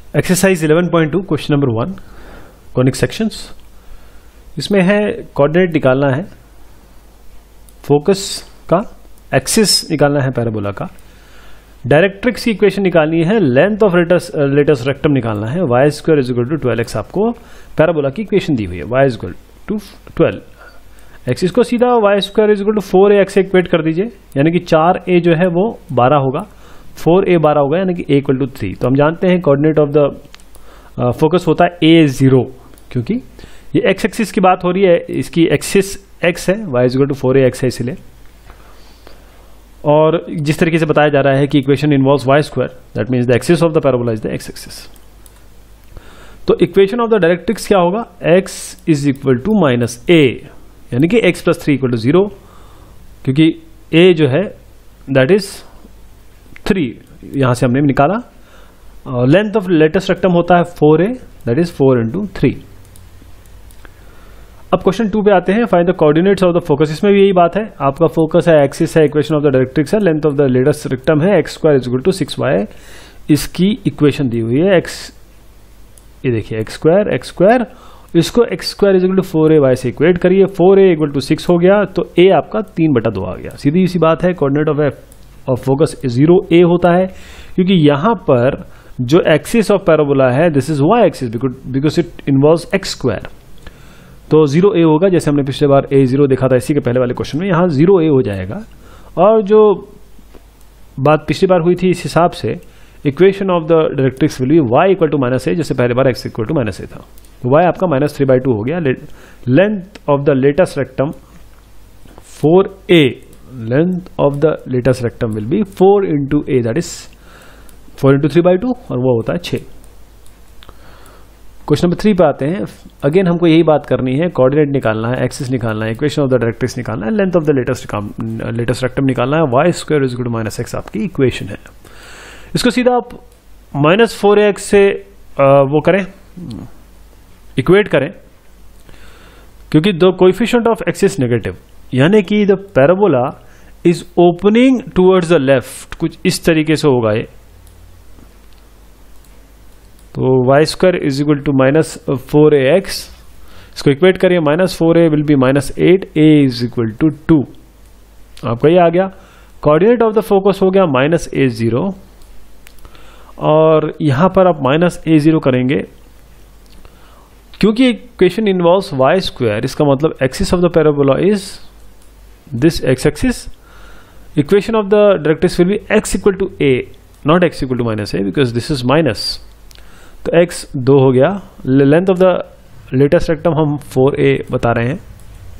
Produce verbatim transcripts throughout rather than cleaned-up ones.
Exercise eleven point two question number one, conic sections. इसमें है coordinate निकालना है, फोकस का, एक्सिस निकालना है पैराबोला का, डायरेक्ट्रिक्स की इक्वेशन निकालनी है, length of latus latus rectum निकालना है, y square is equal to twelve x. आपको पैराबोला की इक्वेशन दी हुई है, y is equal to twelve x. इसको सीधा y square is equal to four a x से इक्वेट कर दीजिए, यानी कि चार ए जो है वो बारह होगा, फोर ए बारह होगा, यानी कि ए इक्वल टू थ्री। तो हम जानते हैं कोऑर्डिनेट ऑफ द फोकस होता है ए जीरो, क्योंकि ये एक्स एक्सिस की बात हो रही है, इसकी एक्सिस एक्स है, y is equal to four a x है इसलिए। और जिस तरीके से बताया जा रहा है कि equation involves y square, that means the axis of the parabola is the x axis. तो इक्वेशन ऑफ द डायरेक्ट्रिक्स क्या होगा, x is equal to minus a, यानी कि x plus three equal to zero, क्योंकि a जो है that is three, यहां से हमने निकाला। लेंथ ऑफ लेटेस्ट रेक्टम होता है four a, that is four into three. अब क्वेश्चन टू पे आते हैं, find the coordinates of the focus. इसमें भी यही बात है, आपका फोकस है, एक्सिस है, इक्वेशन ऑफ द डायरेक्ट्रिक्स है, length of the latus rectum है, x square is equal to six y, इसकी इक्वेशन दी हुई है। एक्स, ये देखिए एक्स स्क्वायर एक्स स्क्वायर, इसको x square is equal to four a y से इक्वेट करिए, four a equal to six हो गया, तो ए आपका तीन बटा दो आ गया। सीधी सी बात है, coordinate of F of focus zero a होता है, क्योंकि यहां पर जो एक्सिस ऑफ पैराबोला है this is y axis, because it involves x square, तो जीरो ए होगा। जैसे हमने पिछले बार ए जीरो देखा था इसी के पहले वाले क्वेश्चन में, यहां जीरो ए हो जाएगा। और जो बात पिछली बार हुई थी इस हिसाब से, equation of the directrix will be y equal to minus a, जैसे पहले बार x equal to minus a था, तो वाई आपका माइनस थ्री बाई टू हो गया। Length of the latus rectum four a, length of the latus rectum will be four into a, that is four into three by two, और वो होता है छः। क्वेश्चन नंबर थ्री पे आते हैं। अगेन हमको यही बात करनी है, कोऑर्डिनेट निकालना है, एक्सिस निकालना है, इक्वेशन ऑफ द डायरेक्ट्रिक्स निकालना है, length of the latus latus rectum निकालना है, y square is equal to minus x आपकी इक्वेशन है। इसको सीधा आप माइनस फोर एक्स से आ, वो करें, इक्वेट करें, क्योंकि the coefficient of axis negative, यानी कि the parabola is opening towards the left, कुछ इस तरीके से होगा ये। तो y square is equal to minus four a x, इसको इक्वेट करिए, minus four a will be minus eight, a is equal to two, आपका ये आ गया। कोऑर्डिनेट ऑफ द फोकस हो गया माइनस ए जीरो, और यहां पर आप माइनस ए जीरो करेंगे, क्योंकि इक्वेशन इन्वॉल्व्स वाई स्क्वायर, इसका मतलब axis of the parabola is this x axis. Equation of the directrix will be x equal to a, not x equal to minus a, because this is minus, तो x दो हो गया। Length of the latus rectum हम four a बता रहे हैं।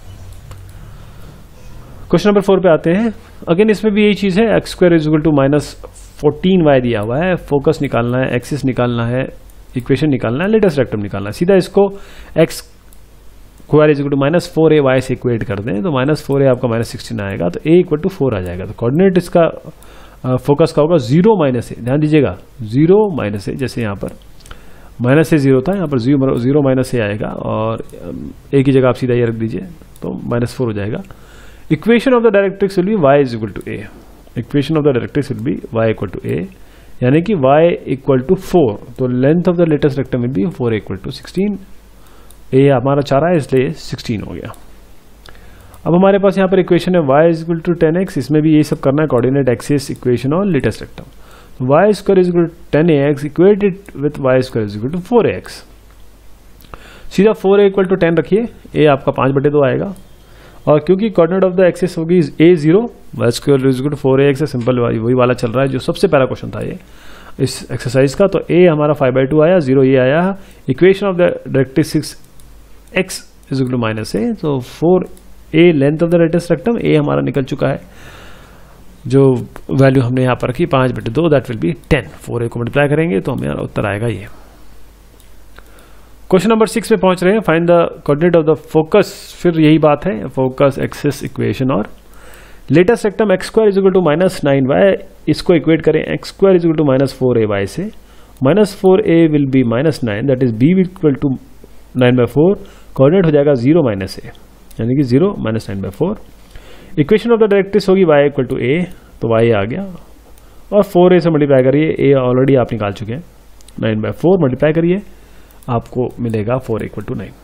Question number four पे आते हैं। अगेन इसमें भी यही चीज है, x square is equal to minus fourteen y दिया हुआ है, फोकस निकालना है, एक्सिस निकालना है, इक्वेशन निकालना है, लेटेस्ट रेक्टम निकालना है। सीधा इसको x square is equal to minus four a y से इक्वेट कर दें, तो माइनस फोर ए आपका माइनस सिक्सटीन आएगा, तो ए इक्वल टू फोर आ जाएगा। तो कोऑर्डिनेट इसका फोकस का होगा जीरो माइनस ए, ध्यान दीजिएगा जीरो माइनस ए, जैसे यहाँ पर माइनस ए जीरो था, यहाँ पर जीरो जीरो माइनस ए आएगा, और ए की जगह आप सीधा ये रख दीजिए, तो माइनस फोर हो जाएगा। Equation of the directrix will be y is equal to a, equation of the directrix will be y equal to a, यानी कि वाई इक्वल टू फोर, तो length of the latus rectum will be four equal to sixteen, a हमारा चाह रहा है इसलिए sixteen हो गया। अब हमारे पास यहाँ पर इक्वेशन है y is equal to ten x, इसमें भी यही सब करना है, कोऑर्डिनेट, एक्सिस, इक्वेशन और latus rectum. Y square is equal to ten x equated with y square is equal to four x. सीधा four a equal to ten रखिए, a आपका पांच बटे दो आएगा, और क्योंकि कोऑर्डिनेट ऑफ द एक्सिस होगी a zero, y square is equal to four a x, simple वही वाला चल रहा है जो सबसे पहला क्वेश्चन था ये इस एक्सरसाइज का। तो ए हमारा फाइव बाई टू आया, जीरो ये आया। Equation of the directrix x is equal to minus a, तो four a length of the latus rectum, a हमारा निकल चुका है, जो वैल्यू हमने यहाँ पर रखी पांच बटे दो, that will be ten. Four a को मल्टीप्लाई करेंगे तो हमें उत्तर आएगा ये। क्वेश्चन नंबर सिक्स में पहुंच रहे हैं, find the coordinate of the focus. फिर यही बात है, फोकस, एक्सिस, इक्वेशन और latus rectum x square is equal to minus nine y, इसको इक्वेट करें x square is equal to minus four a y से, minus four a will be minus nine, that is be equal to nine by four, coordinate हो जाएगा zero minus a, यानी कि zero minus nine by four. Equation of the directrix होगी y equal to a, तो y आ गया, और four ए से multiply करिए, ए ऑलरेडी आप निकाल चुके हैं, नाइन बाय फोर मल्टीप्लाई करिए, आपको मिलेगा फोर इक्वल टू नाइन।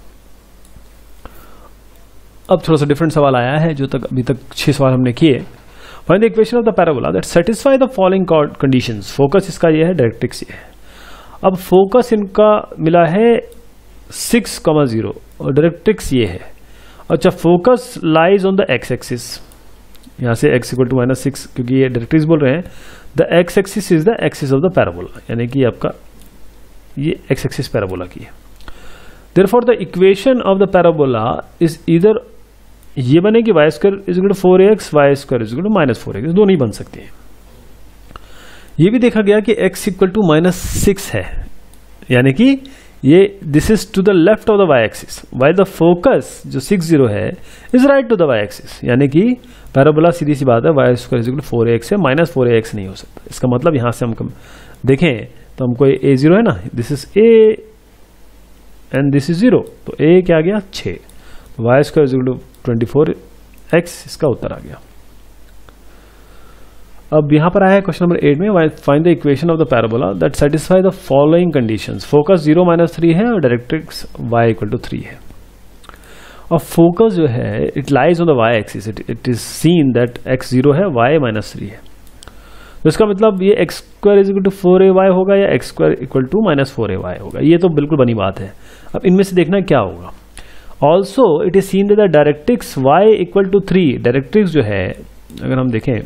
अब थोड़ा सा डिफरेंट सवाल आया है, जो तक अभी तक छह सवाल हमने किए। Find the equation of the parabola that satisfy the following conditions. Focus इसका ये है, डायरेक्ट्रिक्स ये है। अब फोकस इनका मिला है सिक्स कॉमा जीरो और डायरेक्ट्रिक्स ये है। अच्छा, focus lies on the x axis, यहाँ से x equal to minus six, क्योंकि ये डायरेक्ट्रिक्स बोल रहे हैं। The x axis is the axis of the parabola, यानी कि आपका ये एक्स एक्सिस पैराबोला की है। Therefore the equation of the parabola is either, ये बनेगी y square is equal to four x, y square is equal to minus four x, दो नहीं बन सकती है। ये भी देखा गया कि x equal to minus six है, यानी कि ये this is to the left of the y axis, while the focus जो सिक्स जीरो है is right to the y axis, यानी कि पैराबोला सीधी सी बात है y square is equal to four x है, माइनस फोर एक्स नहीं हो सकता। इसका मतलब यहां से हम देखें तो हमको ए जीरो है ना, this is a and this is zero, तो ए क्या आ गया छः, y square is equal to twenty four x, इसका उत्तर आ गया। अब यहां पर आया है क्वेश्चन नंबर एट में, find the equation of the parabola that satisfy the following conditions. Focus zero minus three है और directrix y equal to three है। और फोकस जो है it lies on the y axis, it is seen that x zero है, y minus three है। तो इसका मतलब ये x square is equal to four a y होगा या x square equal to minus four a y होगा, ये तो बिल्कुल बनी बात है। अब इनमें से देखना क्या होगा। Also it is seen that the directrix y equal to three, directrix जो है अगर हम देखें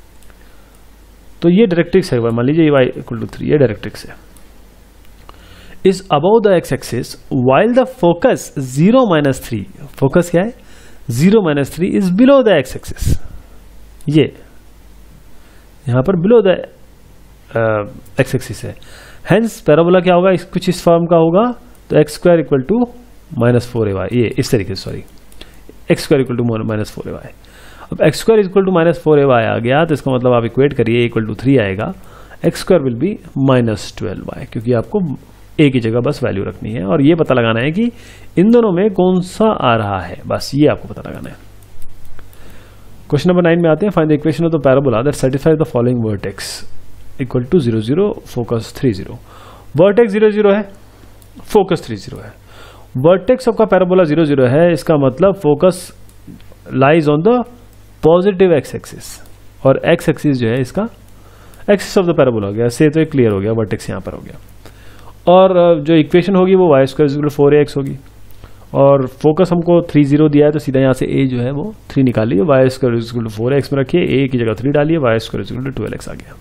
तो ये डायरेक्ट्रिक्स है, मान लीजिए y इक्वल टू थ्री, ये डायरेक्ट्रिक्स है, is above the x axis while the focus zero minus three, focus क्या है zero minus three is below the x axis, ये यहां पर बिलो द एक्स एक्सिस है। हेंस पैराबोला क्या होगा, कुछ इस फॉर्म का होगा, तो x square equal to minus four a y, ये इस तरीके से, sorry x square equal to minus four a Y. अब x square equal to minus four a y आ गया, तो इसका मतलब आप इक्वेट करिए, इक्वल टू थ्री आएगा, x square will be minus twelve y, क्योंकि आपको ए की जगह बस वैल्यू रखनी है और ये पता लगाना है कि इन दोनों में कौन सा आ रहा है, बस ये आपको पता लगाना है। क्वेश्चन नंबर नाइन में आते हैं, find the equation of the parabola that satisfies the following vertex equal to zero zero, focus three zero. Vertex zero zero है, फोकस थ्री जीरो है। वर्टेक्स आपका पैराबोला जीरो जीरो है, इसका मतलब focus lies on the positive x axis और x axis जो है इसका एक्सिस ऑफ द पैराबोला हो गया, से तो एक क्लियर हो गया, वर्टेक्स यहाँ पर हो गया। और जो इक्वेशन होगी वो y square equal to four a x होगी और फोकस हमको थ्री जीरो दिया है, तो सीधा यहाँ से ए जो है वो थ्री निकालिए, y square equal to four x में रखिए, ए की जगह थ्री डालिए, y square equal to twelve x आ गया।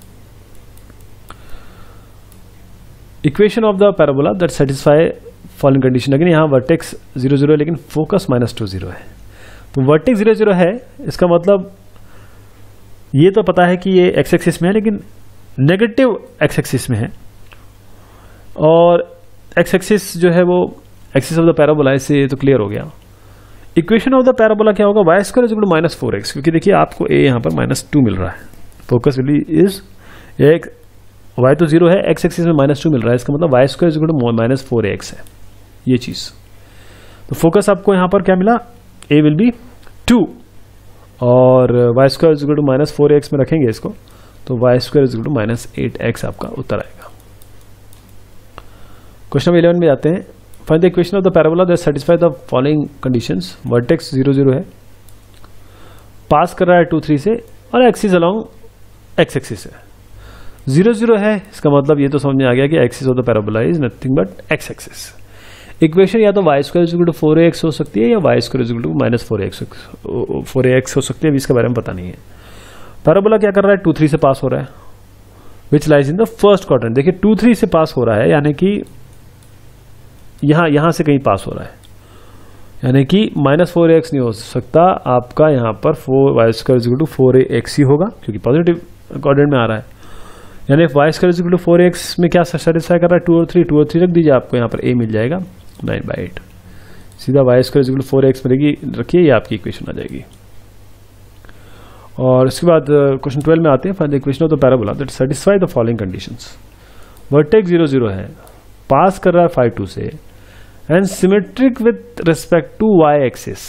Equation of the parabola that satisfy following condition, लेकिन यहाँ वर्टेक्स जीरो जीरो है लेकिन फोकस माइनस टू जीरो है, तो वर्टेक्स जीरो जीरो है, इसका मतलब ये तो पता है कि ये एक्स एक्सिस में है लेकिन नेगेटिव एक्स एक्सिस में है, और एक्स एक्सिस जो है वो एक्सिस ऑफ द पैराबोला, इससे तो क्लियर हो गया। इक्वेशन ऑफ द पैराबोला क्या होगा, y square is equal to minus four x, क्योंकि देखिए आपको ए यहाँ पर माइनस टू मिल रहा है, फोकस वैल्यू इज एक वाई तो जीरो है, एक्स एक्सिस में माइनस टू मिल रहा है, इसका मतलब y square is equal to minus four x है ये चीज। तो फोकस आपको यहाँ पर क्या मिला, ए विल बी टू और y square is equal to minus four x में रखेंगे इसको, तो y square is equal to minus eight x आपका उत्तर आएगा। क्वेश्चन नंबर इलेवन में जाते हैं, find the equation of the parabola that satisfy the following conditions. Vertex zero zero है, पास कर रहा है टू थ्री से और एक्सिस अलोंग एक्स एक्सिस है, जीरो जीरो है, इसका मतलब ये तो समझ में आ गया कि axis of the parabola is nothing but x axis. Equation या तो y square is equal to four x हो सकती है या y square is equal to minus four x four x हो सकती है, अभी इसके बारे में पता नहीं है। पैराबोला क्या कर रहा है, टू थ्री से पास हो रहा है, which lies in the first quadrant. देखिए टू थ्री से पास हो रहा है, यानी कि यहां यहां से कहीं पास हो रहा है, यानी कि माइनस फोर एक्स नहीं हो सकता आपका, यहाँ पर four y square is equal to four x ही होगा, क्योंकि पॉजिटिव क्वाड्रेंट में आ रहा है। यानी y square is equal to four x में क्या सेटिस्फाई कर रहा है, टू और थ्री, टू और थ्री रख दीजिए, आपको यहाँ पर ए मिल जाएगा नाइन बाई एट, सीधा y square is equal to four x में रखिए, ये आपकी इक्वेशन आ जाएगी। और इसके बाद क्वेश्चन ट्वेल्व में आते हैं, find the equation of the parabola that satisfy the following conditions. Vertex zero zero है, पास कर रहा है फाइव टू से and symmetric with respect to y axis.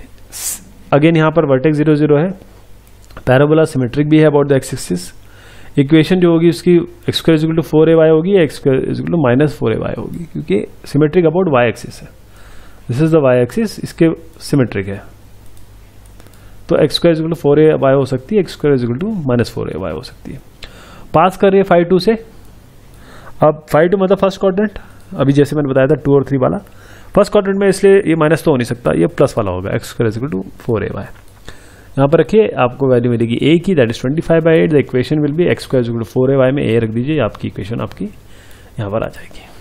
Again यहां पर वर्टेक्स जीरो जीरो है, पैराबोला सिमेट्रिक भी है about the x axis. Equation जो होगी उसकी x square is equal to four a y होगी या x square is equal to minus four a y होगी, क्योंकि सिमेट्रिक अबाउट वाई एक्सिस है। This is the y axis, इसके symmetric है, तो x square is equal to four a y हो सकती है, x square is equal to minus four a y हो सकती है। पास कर रही है फाइव टू से। अब फाइव टू मतलब फर्स्ट क्वाड्रेंट, अभी जैसे मैंने बताया था टू और थ्री वाला फर्स्ट क्वाड्रेंट में, इसलिए ये माइनस तो हो नहीं सकता, ये प्लस वाला होगा, x square is equal to four a y. यहाँ पर रखिए, आपको वैल्यू मिलेगी ए की, that is twenty five by eight. The equation will be x square is equal to four a y में ए रख दीजिए, आपकी इक्वेशन आपकी यहाँ पर आ जाएगी।